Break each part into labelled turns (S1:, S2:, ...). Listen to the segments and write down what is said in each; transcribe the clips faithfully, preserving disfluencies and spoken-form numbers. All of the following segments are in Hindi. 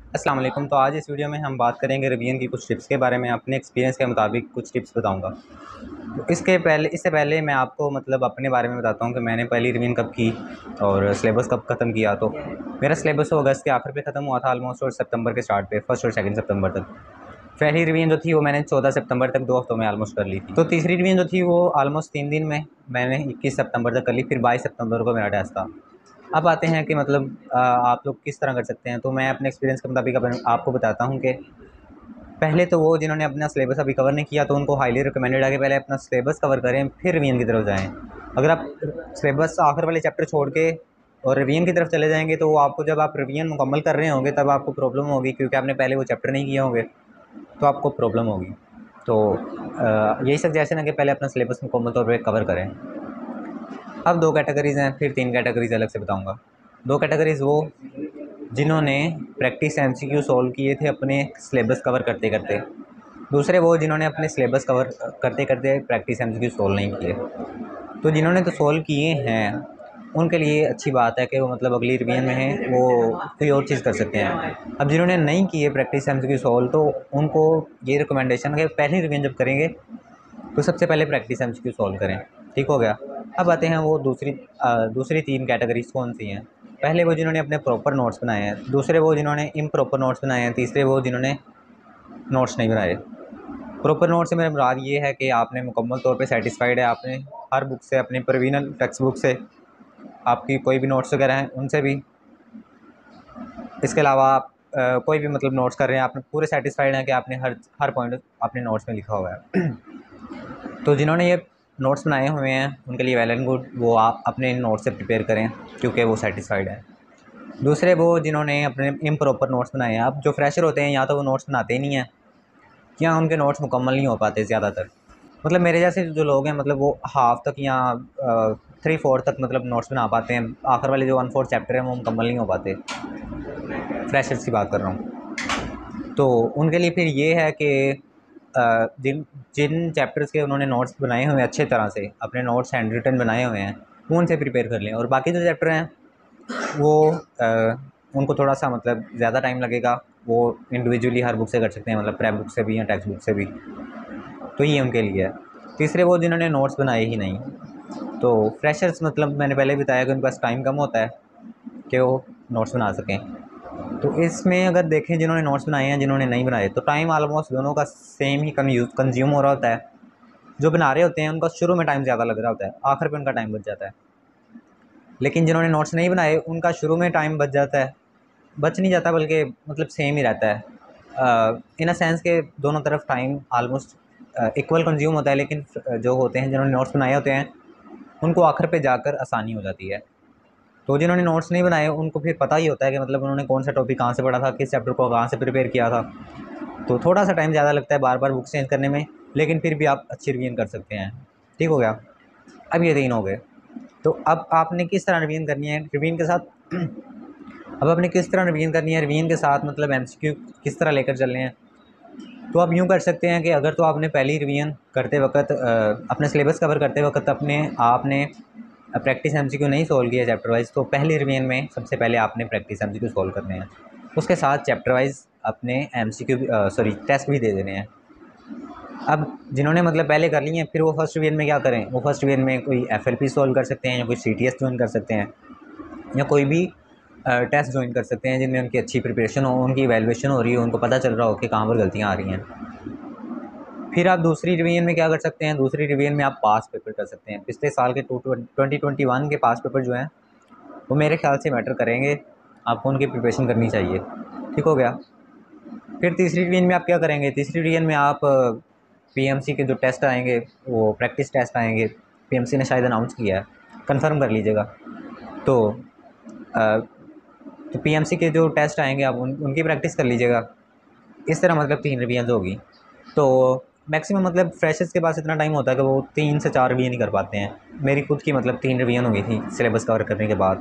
S1: अस्सलाम वालेकुम। तो आज इस वीडियो में हम बात करेंगे रिवीजन की कुछ टिप्स के बारे में। अपने एक्सपीरियंस के मुताबिक कुछ टिप्स बताऊंगा। तो इसके पहले इससे पहले मैं आपको मतलब अपने बारे में बताता हूं कि मैंने पहली रिवीजन कब की और सिलेबस कब ख़त्म किया। तो मेरा सिलेबस तो अगस्त के आखिर पे ख़त्म हुआ था ऑलमोस्ट, और सितंबर के स्टार्ट पे फर्स्ट और सेकंड सितंबर तक। पहली रिवीजन जो थी वो मैंने चौदह सितंबर तक दो हफ्तों में ऑलमोस्ट कर ली थी। तो तीसरी रिवीजन जो थी वो ऑलमोस्ट तीन दिन में मैंने इक्कीस सितंबर तक कर ली। फिर बाईस सितंबर को मेरा टेस्ट था। अब आते हैं कि मतलब आ, आप लोग किस तरह कर सकते हैं। तो मैं अपने एक्सपीरियंस के मुताबिक अपने आपको बताता हूं कि पहले तो वो जिन्होंने अपना सिलेबस अभी कवर नहीं किया तो उनको हाईली रिकमेंडेड है कि पहले अपना सिलेबस कवर करें फिर रिवीजन की तरफ जाएं। अगर आप सिलेबस आखिर वाले चैप्टर छोड़ के और रिवीजन की तरफ चले जाएंगे तो वो आपको जब आप रिवीजन मुकम्मल कर रहे होंगे तब आपको प्रॉब्लम होगी, क्योंकि आपने पहले वो चैप्टर नहीं किए होंगे तो आपको प्रॉब्लम होगी। तो आ, यही सजेशन है कि पहले अपना सिलेबस मुकम्मल तौर पर कवर करें। अब दो कैटेगरीज़ हैं, फिर तीन कैटेगरीज अलग से बताऊंगा। दो कैटेगरीज़ वो जिन्होंने प्रैक्टिस एमसीक्यू सॉल्व किए थे अपने सिलेबस कवर करते करते। दूसरे वो जिन्होंने अपने सिलेबस कवर करते करते प्रैक्टिस एमसीक्यू सॉल्व नहीं किए। तो जिन्होंने तो सॉल्व किए हैं उनके लिए अच्छी बात है कि वो मतलब अगली रिवीजन में है वो कोई और चीज़ कर सकते हैं। अब जिन्होंने नहीं किए प्रैक्टिस एमसीक्यू सॉल्व तो उनको ये रिकमेंडेशन है कि पहली रिवीजन जब करेंगे तो सबसे पहले प्रैक्टिस एमसीक्यू सॉल्व करें। ठीक हो गया। अब आते हैं वो दूसरी आ, दूसरी तीन कैटेगरीज कौन सी हैं। पहले वो जिन्होंने अपने प्रॉपर नोट्स बनाए हैं, दूसरे वो जिन्होंने इम्प्रॉपर नोट्स बनाए हैं, तीसरे वो जिन्होंने नोट्स नहीं बनाए। प्रॉपर नोट से मेरा मुराद ये है कि आपने मुकम्मल तौर पे सेटिस्फाइड है, आपने हर बुक से, अपनी प्रोविजनल टेक्स्ट बुक से, आपकी कोई भी नोट्स वगैरह हैं उनसे भी, इसके अलावा आप आ, कोई भी मतलब नोट्स कर रहे हैं, आपने पूरे सेटिस्फाइड हैं कि आपने हर हर पॉइंट अपने नोट्स में लिखा हुआ है। तो जिन्होंने ये नोट्स बनाए हुए हैं उनके लिए वेल एंड गुड, वो आप अपने इन नोट्स से प्रिपेयर करें क्योंकि वो सेटिस्फाइड है। दूसरे वो जिन्होंने अपने इम्प्रॉपर नोट्स बनाए हैं। अब जो फ्रेशर होते हैं या तो वो नोट्स बनाते ही नहीं हैं या उनके नोट्स मुकम्मल नहीं हो पाते ज़्यादातर। मतलब मेरे जैसे जो लोग हैं मतलब वो हाफ तक या थ्री फोर तक मतलब नोट्स बना पाते हैं, आखिर वाले जो वन फोर चैप्टर हैं वो मुकम्मल नहीं हो पाते। फ्रेशर्स की बात कर रहा हूँ। तो उनके लिए फिर ये है कि अ, जिन जिन चैप्टर्स के उन्होंने नोट्स बनाए हुए हैं अच्छे तरह से, अपने नोट्स हैंड रिटन बनाए हुए हैं, वो उनसे प्रिपेयर कर लें। और बाकी जो चैप्टर हैं वो आ, उनको थोड़ा सा मतलब ज़्यादा टाइम लगेगा, वो इंडिविजुअली हर बुक से कर सकते हैं, मतलब प्रेप बुक से भी या टेक्स्ट बुक से भी। तो ये उनके लिए है। तीसरे वो जिन्होंने नोट्स बनाए ही नहीं। तो फ्रेशर्स मतलब मैंने पहले बताया कि उनके पास टाइम कम होता है कि वो नोट्स बना सकें। तो इसमें अगर देखें जिन्होंने नोट्स बनाए हैं जिन्होंने नहीं बनाए, तो टाइम ऑलमोस्ट दोनों का सेम ही कंज्यूम हो रहा होता है। जो बना रहे होते हैं उनका शुरू में टाइम ज़्यादा लग रहा होता है, आखिर पे उनका टाइम बच जाता है। लेकिन जिन्होंने नोट्स नहीं बनाए उनका शुरू में टाइम बच जाता है, बच नहीं जाता बल्कि मतलब सेम ही रहता है। इन अ सेंस के दोनों तरफ टाइम आलमोस्ट इक्वल कंज्यूम होता है। लेकिन जो होते हैं जिन्होंने नोट्स बनाए होते हैं उनको आखिर पे जाकर आसानी हो जाती है। तो जिन्होंने नोट्स नहीं बनाए उनको फिर पता ही होता है कि मतलब उन्होंने कौन सा टॉपिक कहाँ से पढ़ा था, किस चैप्टर को कहाँ से प्रिपेयर किया था। तो थोड़ा सा टाइम ज़्यादा लगता है बार बार बुक चेंज करने में, लेकिन फिर भी आप अच्छी रिवीजन कर सकते हैं। ठीक हो गया। अब ये तीन हो गए। तो अब आपने किस तरह रिवीजन करनी है रिवीजन के साथ अब आपने किस तरह रिवीजन करनी है रिवीजन के साथ मतलब एमसीक्यू किस तरह लेकर चलने हैं। तो आप यूँ कर सकते हैं कि अगर तो आपने पहली रिवीजन करते वक्त अपने सिलेबस कवर करते वक्त अपने आपने प्रैक्टिस एमसीक्यू नहीं सोल्व किया चैप्टर वाइज, तो पहली रिवीजन में सबसे पहले आपने प्रैक्टिस एमसीक्यू सोल्व करने हैं। उसके साथ चैप्टर वाइज अपने एमसीक्यू सॉरी टेस्ट भी दे देने हैं। अब जिन्होंने मतलब पहले कर लिए हैं फिर वो फर्स्ट रिवीजन में क्या करें, वो फर्स्ट रिवीजन में कोई एफएलपी सोल्व कर सकते हैं या कोई सीटीएस ज्वाइन कर सकते हैं या कोई भी टेस्ट ज्वाइन कर सकते हैं जिनमें उनकी अच्छी प्रिपरेशन हो, उनकी इवैल्यूएशन हो रही हो, उनको पता चल रहा हो कि कहाँ पर गलतियाँ आ रही हैं। फिर आप दूसरी रिवीजन में क्या कर सकते हैं, दूसरी रिवीजन में आप पास पेपर कर सकते हैं। पिछले साल के टू ट्वेंटी ट्वेंटी वन के पास पेपर जो हैं वो मेरे ख्याल से मैटर करेंगे, आपको उनकी प्रिपरेशन करनी चाहिए। ठीक हो गया। फिर तीसरी रिवीजन में आप क्या करेंगे, तीसरी रिवीजन में आप पीएमसी के जो टेस्ट आएंगे वो प्रैक्टिस टेस्ट आएंगे, पीएमसी ने शायद अनाउंस किया है, कंफर्म कर लीजिएगा। तो आ, तो पीएमसी के जो टेस्ट आएंगे आप उन, उनकी प्रैक्टिस कर लीजिएगा। इस तरह मतलब तीन रिवीजन होगी। तो मैक्सिमम मतलब फ्रेशर्स के पास इतना टाइम होता है कि वो तीन से चार रिवीजन ही कर पाते हैं। मेरी खुद की मतलब तीन रिवीजन हो गई थी सिलेबस कवर करने के बाद।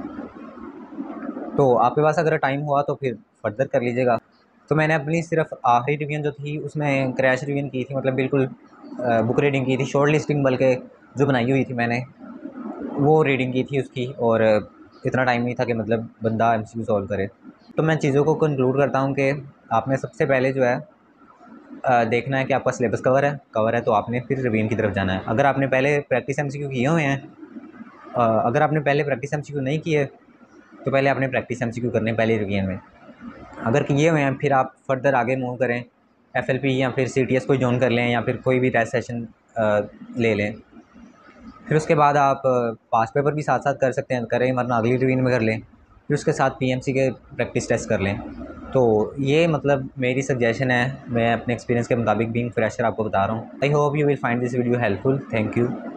S1: तो आपके पास अगर टाइम हुआ तो फिर फर्दर कर लीजिएगा। तो मैंने अपनी सिर्फ आखिरी रिवीजन जो थी उसमें क्रैश रिवीजन की थी, मतलब बिल्कुल बुक रीडिंग की थी, शॉर्ट लिस्टिंग बल्कि जो बनाई हुई थी मैंने वो रीडिंग की थी उसकी। और इतना टाइम नहीं था कि मतलब बंदा एमसीक्यू सॉल्व करे। तो मैं चीज़ों को कंक्लूड करता हूँ कि आपने सबसे पहले जो है अ, देखना है कि आपका सिलेबस कवर है कवर है तो आपने फिर रिवीजन की तरफ जाना है। अगर आपने पहले प्रैक्टिस एमसीक्यू किए हुए हैं अ, अगर आपने पहले प्रैक्टिस एमसीक्यू नहीं किए तो पहले आपने प्रैक्टिस एमसीक्यू करने पहले रिवीजन में। अगर किए हुए हैं फिर आप फर्दर आगे मूव करें, एफएलपी या फिर सीटीएस कोई जॉइन कर लें या फिर कोई भी टेस्ट सेशन ले लें। फिर उसके बाद आप पास पेपर भी साथ साथ कर सकते हैं, करें वरना अगली रिवीजन में कर लें। फिर उसके साथ पीएमसी के प्रैक्टिस टेस्ट कर लें। तो ये मतलब मेरी सजेशन है, मैं अपने एक्सपीरियंस के मुताबिक बीइंग फ्रेशर आपको बता रहा हूँ। I hope you will find this video helpful. Thank you.